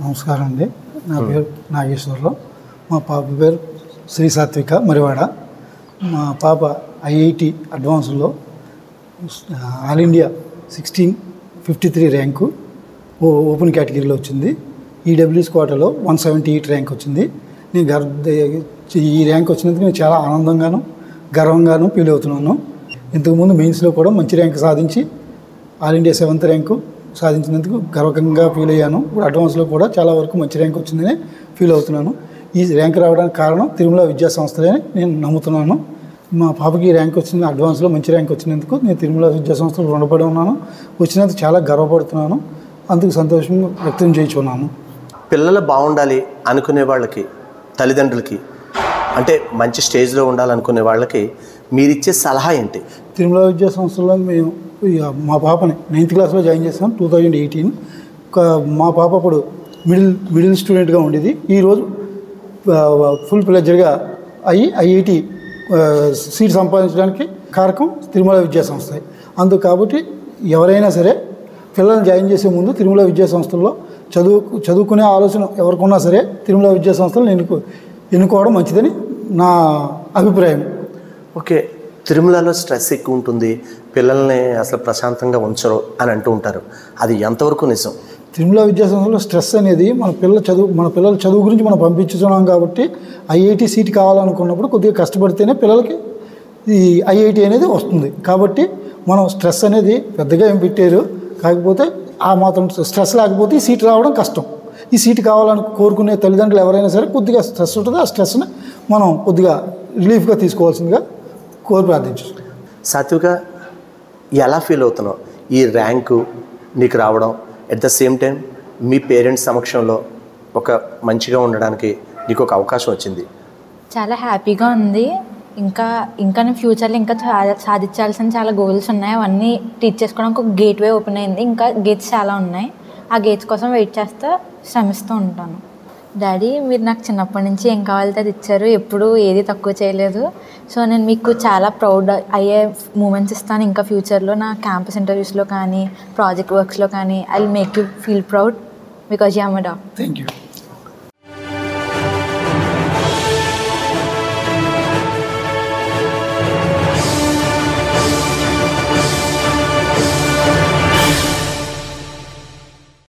నమస్కారం అండి. నా పేరు నాగేశ్వరరావు. మా పాప పేరు శ్రీ సాత్విక మరివాడ. మా పాప ఐఐటి అడ్వాన్స్లో ఆల్ ఇండియా 1653 ర్యాంకు ఓపెన్ కేటగిరీలో వచ్చింది. ఈడబ్ల్యూఎస్ కోటాలో 178 ర్యాంక్ వచ్చింది. నేను ఈ ర్యాంక్ వచ్చినందుకు నేను చాలా ఆనందంగాను గర్వంగాను ఫీల్ అవుతున్నాను. ఇంతకుముందు మెయిన్స్లో కూడా మంచి ర్యాంక్ సాధించి ఆల్ ఇండియా 7th ర్యాంకు సాధించినందుకు గర్వంగా ఫీల్ అయ్యాను. ఇప్పుడు అడ్వాన్స్లో కూడా చాలా వరకు మంచి ర్యాంక్ వచ్చిందని ఫీల్ అవుతున్నాను. ఈ ర్యాంక్ రావడానికి కారణం తిరుమల విద్యా సంస్థలే నేను నమ్ముతున్నాను. మా పాపకి ఈ ర్యాంక్ వచ్చింది, అడ్వాన్స్లో మంచి ర్యాంక్ వచ్చినందుకు నేను తిరుమల విద్యా సంస్థలు రుణపడి ఉన్నాను. వచ్చినందుకు చాలా గర్వపడుతున్నాను. అందుకు సంతోషం వ్యక్తం చేయించున్నాను. పిల్లలు బాగుండాలి అనుకునే వాళ్ళకి, తల్లిదండ్రులకి, అంటే మంచి స్టేజ్లో ఉండాలనుకునే వాళ్ళకి మీరిచ్చే సలహా ఏంటి? తిరుమల విద్యా సంస్థలో మేము మా పాపని 9th క్లాస్లో జాయిన్ చేసాం 2018. మా పాప అప్పుడు మిడిల్ స్టూడెంట్గా ఉండేది. ఈరోజు ఫుల్ ప్లెడ్జ్డ్గా ఐఐటి సీట్ సంపాదించడానికి కారకం తిరుమల విద్యా సంస్థ. అందుకు కాబట్టి ఎవరైనా సరే పిల్లల్ని జాయిన్ చేసే ముందు తిరుమల విద్యా సంస్థల్లో చదువుకునే ఆలోచన ఎవరికున్నా సరే తిరుమల విద్యా సంస్థలు ఎన్నుకోవడం మంచిదని నా అభిప్రాయం. ఓకే, తిరుమలలో స్ట్రెస్ ఎక్కువ ఉంటుంది, పిల్లల్ని అసలు ప్రశాంతంగా ఉంచరు అని అంటూ ఉంటారు. అది ఎంతవరకు నిజం? తిరుమల విద్యా సంస్థలో స్ట్రెస్ అనేది మన పిల్లల చదువు గురించి మనం పంపించుతున్నాం కాబట్టి ఐఐటి సీట్ కావాలనుకున్నప్పుడు కొద్దిగా కష్టపడితేనే పిల్లలకి ఈ ఐఐటి అనేది వస్తుంది. కాబట్టి మనం స్ట్రెస్ అనేది పెద్దగా ఏం పెట్టారు, కాకపోతే ఆ మాత్రం స్ట్రెస్ లేకపోతే ఈ సీట్ రావడం కష్టం. ఈ సీట్ కావాలని కోరుకునే తల్లిదండ్రులు ఎవరైనా సరే కొద్దిగా స్ట్రెస్ ఉంటుంది. ఆ స్ట్రెస్ని మనం కొద్దిగా రిలీఫ్గా తీసుకోవాల్సిందిగా కోరి ప్రార్థించు. సాత్విక, ఎలా ఫీల్ అవుతున్నావు ఈ ర్యాంకు నీకు రావడం, అట్ ద సేమ్ టైం మీ పేరెంట్స్ సమక్షంలో ఒక మంచిగా ఉండడానికి నీకు ఒక అవకాశం వచ్చింది? చాలా హ్యాపీగా ఉంది. ఇంకా నేను ఫ్యూచర్లో ఇంకా సాధించాల్సిన చాలా గోల్స్ ఉన్నాయి. అవన్నీ టీచ్ చేసుకోవడానికి ఒక గేట్వే ఓపెన్ అయింది. ఇంకా గేట్స్ చాలా ఉన్నాయి. ఆ గేట్స్ కోసం వెయిట్ చేస్తూ శ్రమిస్తూ ఉంటాను. డాడీ, మీరు నాకు చిన్నప్పటి నుంచి ఏం కావాలితే అది ఇచ్చారు, ఎప్పుడూ ఏది తక్కువ చేయలేదు. సో నేను మీకు చాలా ప్రౌడ్ అయ్యే మూమెంట్స్ ఇస్తాను ఇంకా ఫ్యూచర్లో. నా క్యాంపస్ ఇంటర్వ్యూస్లో కానీ, ప్రాజెక్ట్ వర్క్స్లో కానీ I will make you feel proud because you are my doctor. Thank you.